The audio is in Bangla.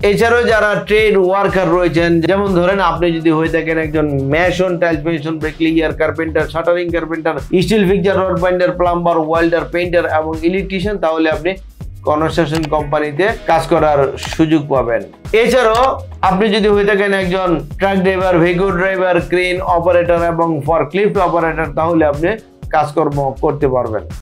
এছাড়াও যারা ট্রেড ওয়ার্কার রয়েছেন, যেমন ধরেন আপনি যদি হয়ে থাকেন একজন mason, tiles mason, bricklayer, carpenter, shuttering carpenter, steel fixer, rod binder, plumber, welder, painter এবং ইলেকট্রিশিয়ান, তাহলে আপনি কনস্ট্রাকশন কোম্পানিতে কাজ করার সুযোগ পাবেন। এছাড়াও আপনি যদি হয়ে থাকেন একজন truck driver, vehicle driver, crane operator এবং ফরক্লিফট অপারেটর, তাহলে আপনি কাজকর্ম করতে পারবেন।